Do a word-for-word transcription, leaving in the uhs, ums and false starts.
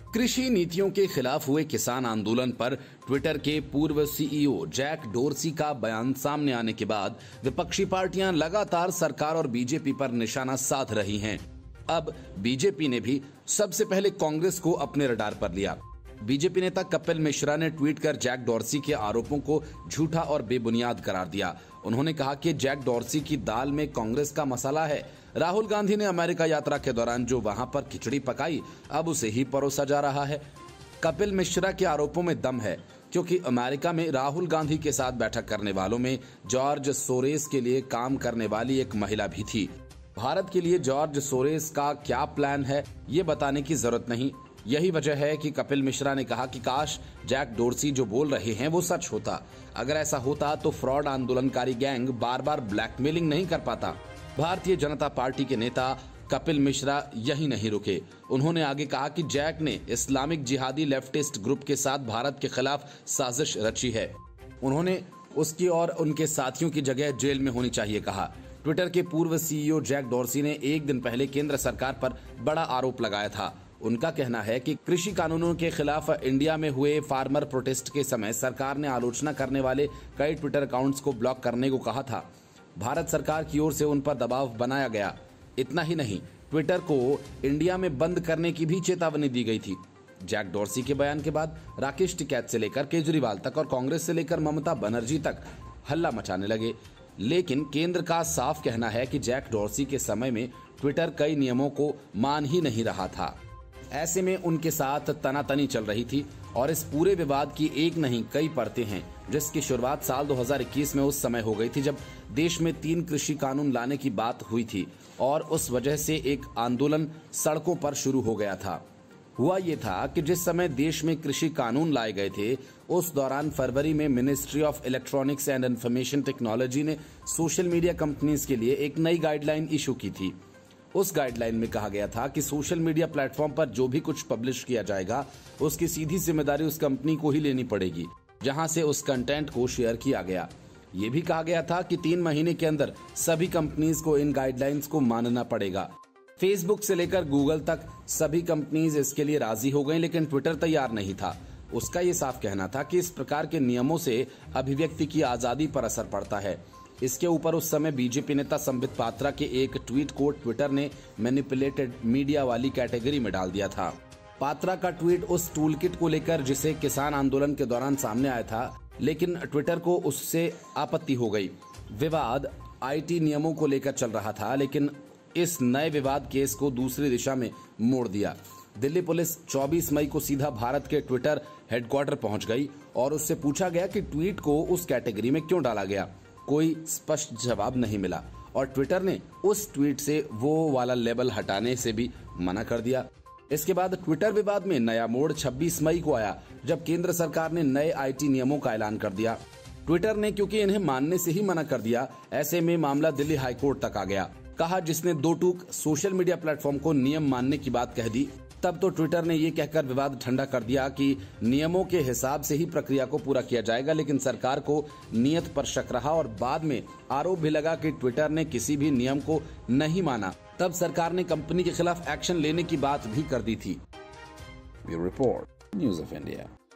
कृषि नीतियों के खिलाफ हुए किसान आंदोलन पर ट्विटर के पूर्व सीईओ जैक डोर्सी का बयान सामने आने के बाद विपक्षी पार्टियां लगातार सरकार और बीजेपी पर निशाना साध रही हैं। अब बीजेपी ने भी सबसे पहले कांग्रेस को अपने रडार पर लिया। बीजेपी नेता कपिल मिश्रा ने ट्वीट कर जैक डोर्सी के आरोपों को झूठा और बेबुनियाद करार दिया। उन्होंने कहा कि जैक डोर्सी की दाल में कांग्रेस का मसाला है। राहुल गांधी ने अमेरिका यात्रा के दौरान जो वहां पर खिचड़ी पकाई, अब उसे ही परोसा जा रहा है। कपिल मिश्रा के आरोपों में दम है, क्योंकि अमेरिका में राहुल गांधी के साथ बैठक करने वालों में जॉर्ज सोरेस के लिए काम करने वाली एक महिला भी थी। भारत के लिए जॉर्ज सोरेस का क्या प्लान है, ये बताने की जरूरत नहीं। यही वजह है कि कपिल मिश्रा ने कहा कि काश जैक डोर्सी जो बोल रहे हैं वो सच होता। अगर ऐसा होता तो फ्रॉड आंदोलनकारी गैंग बार बार ब्लैकमेलिंग नहीं कर पाता। भारतीय जनता पार्टी के नेता कपिल मिश्रा यही नहीं रुके। उन्होंने आगे कहा कि जैक ने इस्लामिक जिहादी लेफ्टिस्ट ग्रुप के साथ भारत के खिलाफ साजिश रची है। उन्होंने उसकी और उनके साथियों की जगह जेल में होनी चाहिए कहा। ट्विटर के पूर्व सीईओ जैक डोर्सी ने एक दिन पहले केंद्र सरकार पर बड़ा आरोप लगाया था। उनका कहना है कि कृषि कानूनों के खिलाफ इंडिया में हुए फार्मर प्रोटेस्ट के समय सरकार ने आलोचना करने वाले कई ट्विटर अकाउंट्स को ब्लॉक करने को कहा था। भारत सरकार की ओर से उन पर दबाव बनाया गया। इतना ही नहीं, ट्विटर को इंडिया में बंद करने की भी चेतावनी दी गई थी। जैक डोर्सी के बयान के बाद राकेश टिकैत से लेकर केजरीवाल तक और कांग्रेस से लेकर ममता बनर्जी तक हल्ला मचाने लगे। लेकिन केंद्र का साफ कहना है कि जैक डोर्सी के समय में ट्विटर कई नियमों को मान ही नहीं रहा था। ऐसे में उनके साथ तनातनी चल रही थी और इस पूरे विवाद की एक नहीं कई परतें हैं, जिसकी शुरुआत साल दो हज़ार इक्कीस में उस समय हो गई थी जब देश में तीन कृषि कानून लाने की बात हुई थी और उस वजह से एक आंदोलन सड़कों पर शुरू हो गया था। हुआ ये था कि जिस समय देश में कृषि कानून लाए गए थे, उस दौरान फरवरी में ministry of electronics and information technology ने सोशल मीडिया कंपनीज के लिए एक नई गाइडलाइन इशू की थी। उस गाइडलाइन में कहा गया था कि सोशल मीडिया प्लेटफॉर्म पर जो भी कुछ पब्लिश किया जाएगा, उसकी सीधी जिम्मेदारी उस कंपनी को ही लेनी पड़ेगी जहां से उस कंटेंट को शेयर किया गया। ये भी कहा गया था कि तीन महीने के अंदर सभी कंपनीज को इन गाइडलाइंस को मानना पड़ेगा। फेसबुक से लेकर गूगल तक सभी कंपनीज इसके लिए राजी हो गई, लेकिन ट्विटर तैयार नहीं था। उसका ये साफ कहना था कि इस प्रकार के नियमों से अभिव्यक्ति की आजादी पर असर पड़ता है। इसके ऊपर उस समय बीजेपी नेता संबित पात्रा के एक ट्वीट को ट्विटर ने मैनिपुलेटेड मीडिया वाली कैटेगरी में डाल दिया था। पात्रा का ट्वीट उस टूलकिट को लेकर जिसे किसान आंदोलन के दौरान सामने आया था, लेकिन ट्विटर को उससे आपत्ति हो गई। विवाद आईटी नियमों को लेकर चल रहा था, लेकिन इस नए विवाद केस को दूसरी दिशा में मोड़ दिया। दिल्ली पुलिस चौबीस मई को सीधा भारत के ट्विटर हेडक्वार्टर पहुंच गई और उससे पूछा गया कि ट्वीट को उस कैटेगरी में क्यों डाला गया। कोई स्पष्ट जवाब नहीं मिला और ट्विटर ने उस ट्वीट से वो वाला लेबल हटाने से भी मना कर दिया। इसके बाद ट्विटर विवाद में नया मोड़ छब्बीस मई को आया, जब केंद्र सरकार ने नए आईटी नियमों का ऐलान कर दिया। ट्विटर ने क्योंकि इन्हें मानने से ही मना कर दिया, ऐसे में मामला दिल्ली हाईकोर्ट तक आ गया। कहा जिसने दो टूक सोशल मीडिया प्लेटफॉर्म को नियम मानने की बात कह दी, तब तो ट्विटर ने ये कहकर विवाद ठंडा कर दिया कि नियमों के हिसाब से ही प्रक्रिया को पूरा किया जाएगा, लेकिन सरकार को नियत पर शक रहा और बाद में आरोप भी लगा कि ट्विटर ने किसी भी नियम को नहीं माना। तब सरकार ने कंपनी के खिलाफ एक्शन लेने की बात भी कर दी थी। Bureau report, news of India.